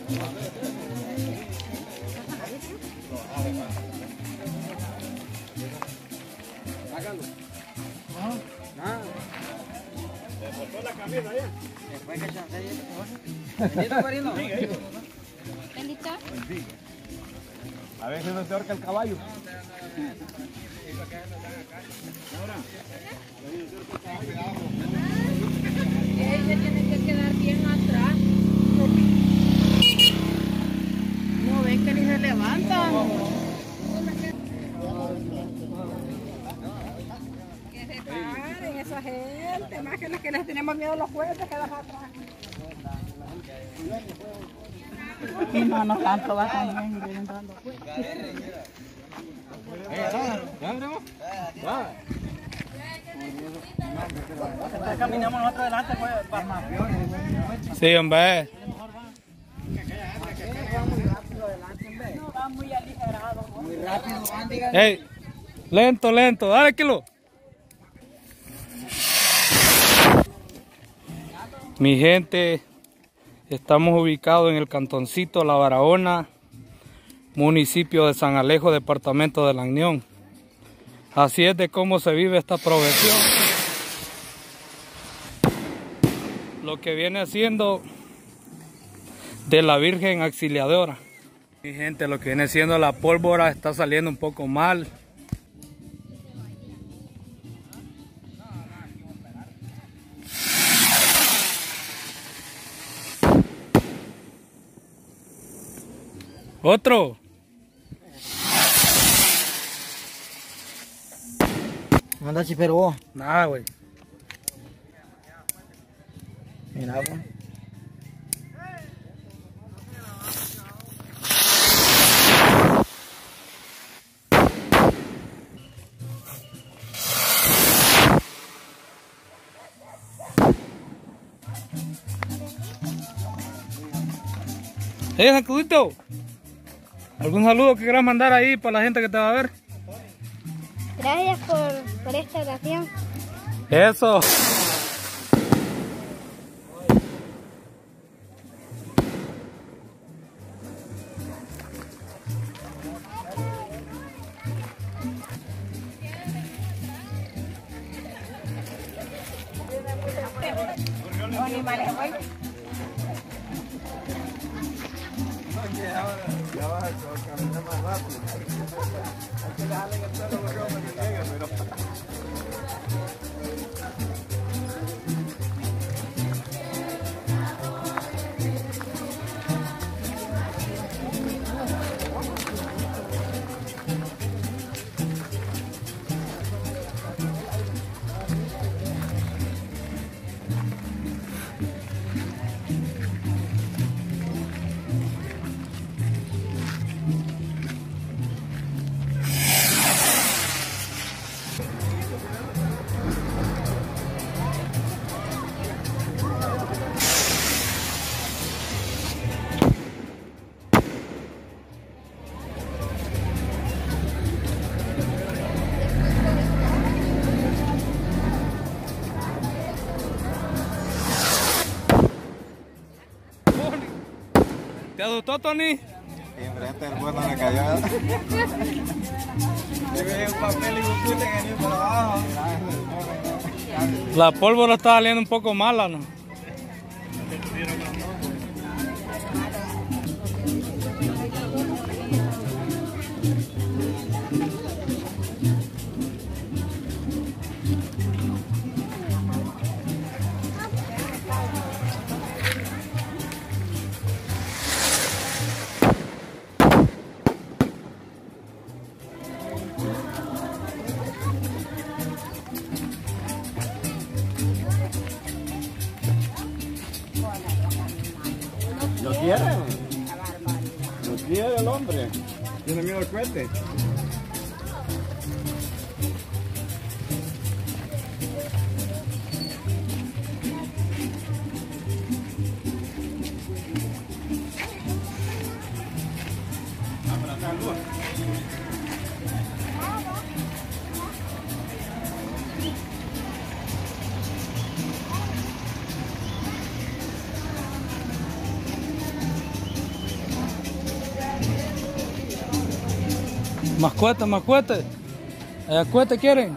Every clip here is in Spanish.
Hágalo. Ah. ¿Le cortó la camisa ya? Después que se hace ¿Bendito, Marino? ¿Bendito? A veces no se ahorca el caballo. Él se tiene que quedar bien atrás. No ven que ni se levantan. Que se paren esa gente, más que los que les tenemos miedo a los jueces se quedan atrás. Y no tanto va también, vienen dando caminamos nosotros adelante, pues. Sí, hombre. No va muy aligerado. Muy rápido, Andy. Hey, lento, lento, dale kilo. Mi gente, estamos ubicados en el cantoncito La Barahona, municipio de San Alejo, departamento de La Unión. Así es de cómo se vive esta profesión. Lo que viene siendo de la Virgen Auxiliadora. Mi gente, lo que viene siendo la pólvora está saliendo un poco mal. Otro. Anda chipero vos. Nada, güey. Mira, pues. Sacudito. ¿Algún saludo que quieras mandar ahí para la gente que te va a ver? Gracias por esta oración. Eso. Ya vas a caminar más rápido. Hay que dejarle en el suelo para que llegue, pero... ¿Te asustó, Tony? Sí, enfrente del bueno me cayó. Yo vi un papel y un chute que venía por abajo. La pólvora está saliendo un poco mala, ¿no? ¿Lo quiere? ¿Lo quiere el hombre? ¿Tiene miedo al cohete? Más cohetes, más cohetes. ¿Cohetes quieren?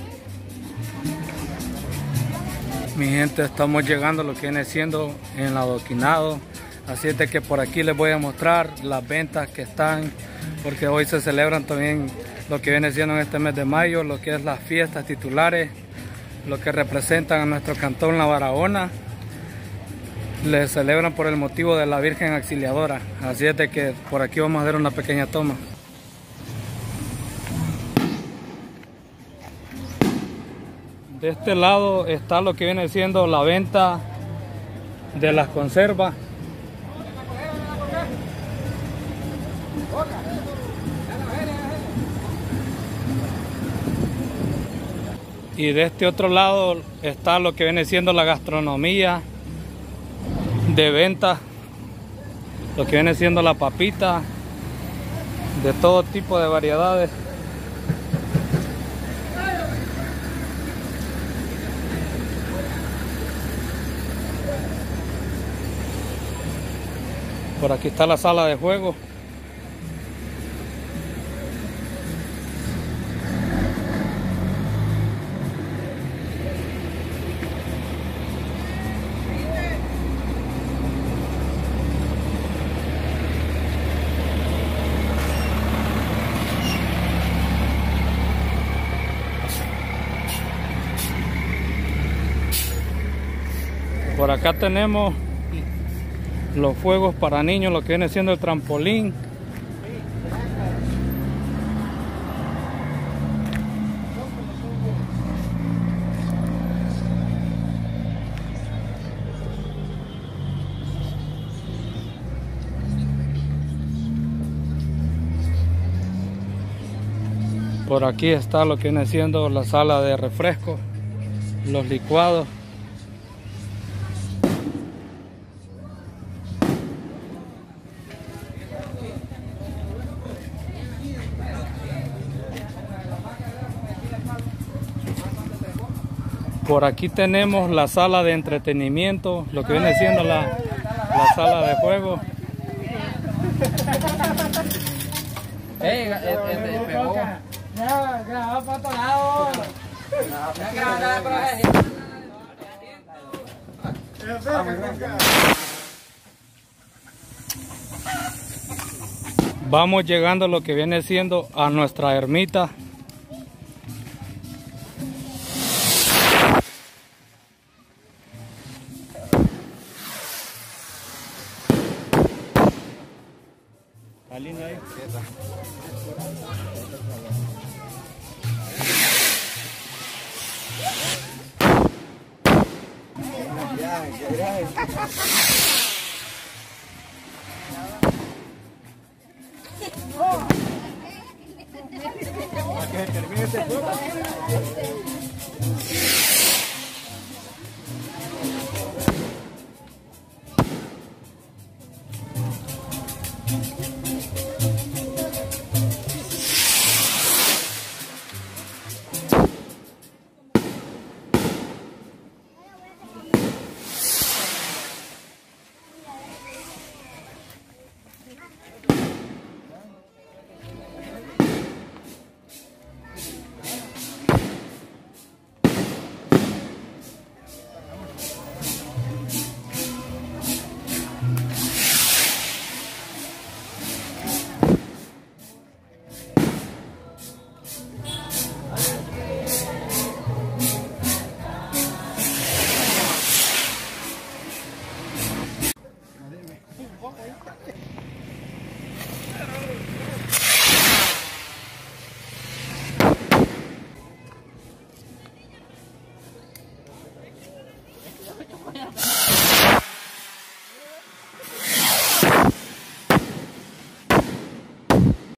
Mi gente, estamos llegando a lo que viene siendo el adoquinado. Así es de que por aquí les voy a mostrar las ventas que están, porque hoy se celebran también lo que viene siendo en este mes de mayo, lo que es las fiestas titulares, lo que representan a nuestro cantón La Barahona. Les celebran por el motivo de la Virgen Auxiliadora. Así es de que por aquí vamos a hacer una pequeña toma. De este lado está lo que viene siendo la venta de las conservas. Y de este otro lado está lo que viene siendo la gastronomía de venta, lo que viene siendo la papita, de todo tipo de variedades. Por aquí está la sala de juego. Por acá tenemos los juegos para niños, lo que viene siendo el trampolín. Por aquí está lo que viene siendo la sala de refresco, los licuados. Por aquí tenemos la sala de entretenimiento, lo que viene siendo la sala de juego. Pegó. Graba para otro lado. Vamos llegando a lo que viene siendo a nuestra ermita. Está lindo ahí. Para que termine este juego.